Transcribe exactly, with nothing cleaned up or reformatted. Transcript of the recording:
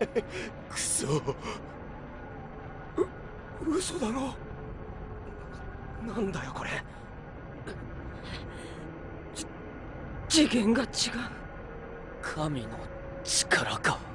クソ。う、嘘だろ。なんだよこれ。 次元が違う。 神の力か。